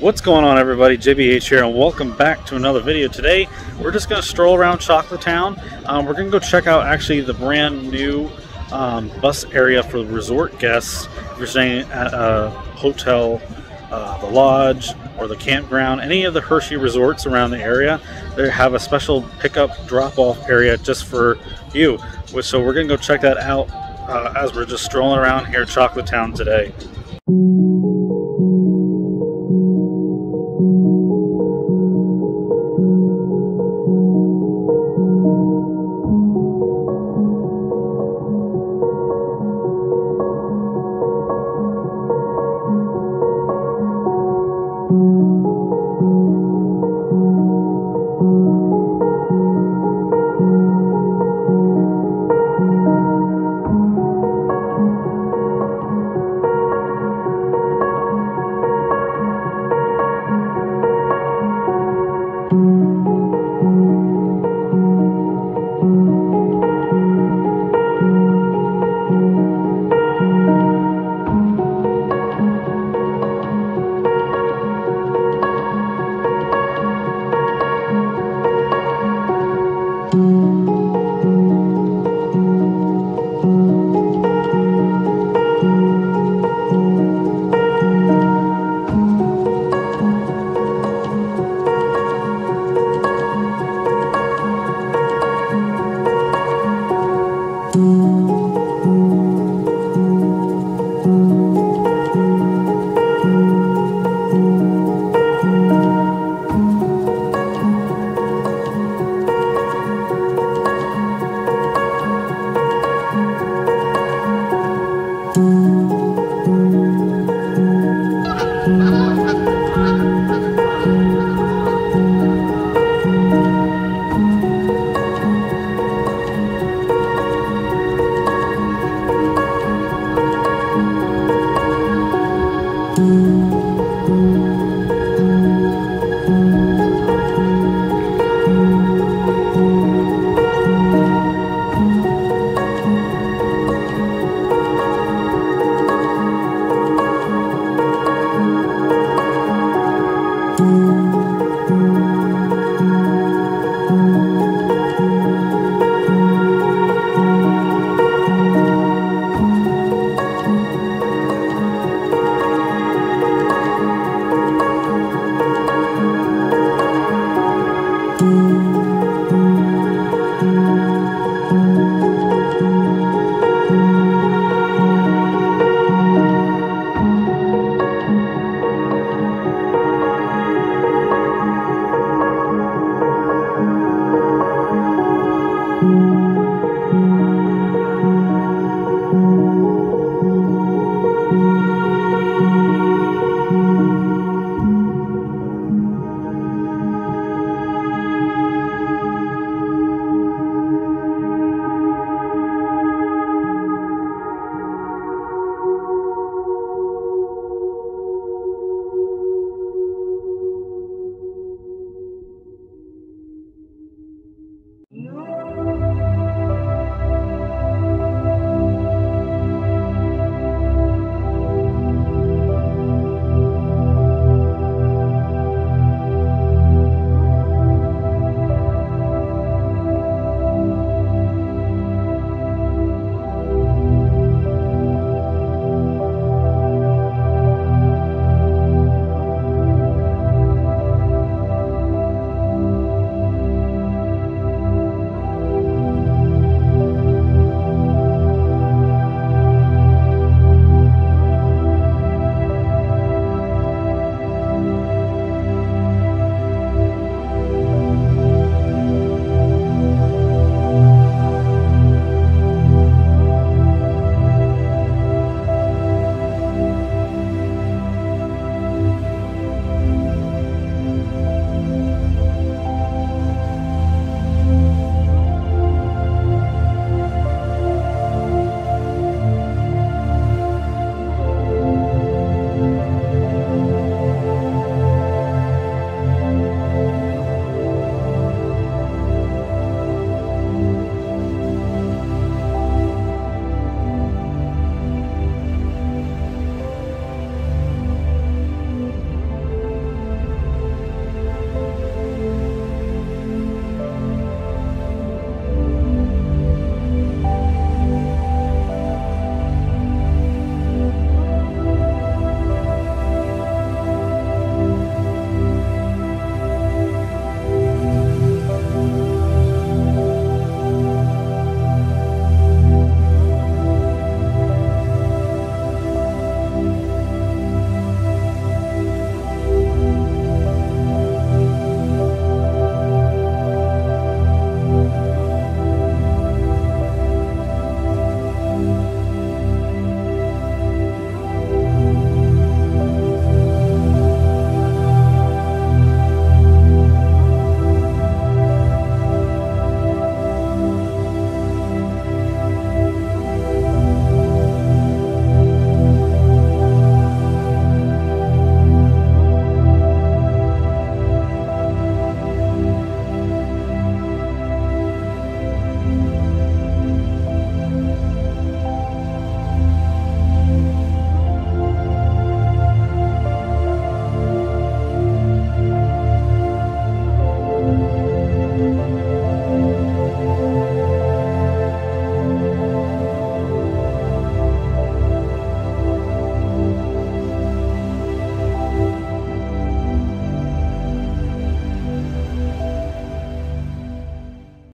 What's going on, everybody? JBH here, and welcome back to another video. Today we're just going to stroll around Chocolatetown. We're going to go check out actually the brand new bus area for the resort guests. If you're staying at a hotel, the lodge, or the campground, any of the Hershey resorts around the area, they have a special pickup drop-off area just for you. So we're going to go check that out as we're just strolling around here at Chocolatetown today.